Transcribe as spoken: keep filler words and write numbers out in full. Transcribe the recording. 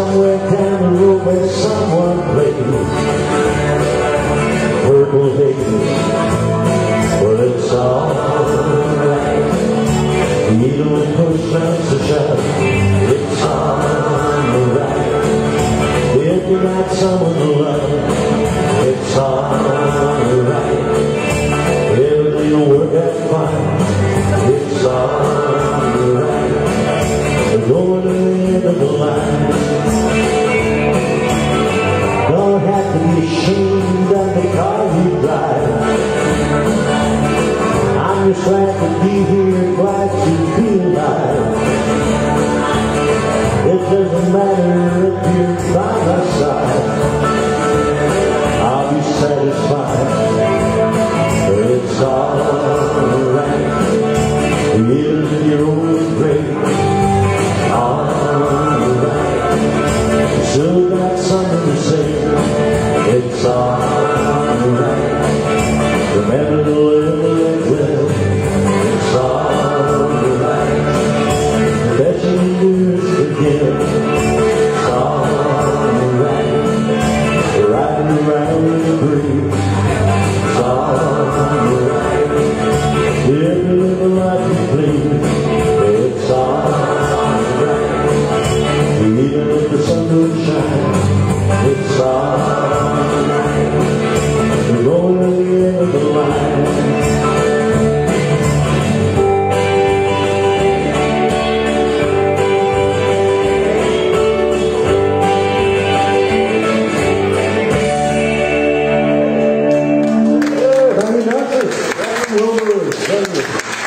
somewhere down the road where someone plays Purple Haze. Well, it's alright. Even when push comes to shove, it's alright. If you got someone to love, it's alright. Everything will work out fine. It's alright. We're going to the end of the line. Don't have to be ashamed of the car you drive. I'm just glad to be here, glad to be alive. It doesn't matter if you're by my side, I'll be satisfied. It's alright. Even if you're old and gray, alright. Still got something to say. It's alright. Remember to live and well. It's alright. The best you can do is forgive. It's alright. Riding around in the breeze. It's alright. Live and live a life you please. It's alright. Even if the sun don't shine, it's alright. We're going to the end of the line. Yeah, Danny Nancy, Danny Wilbur,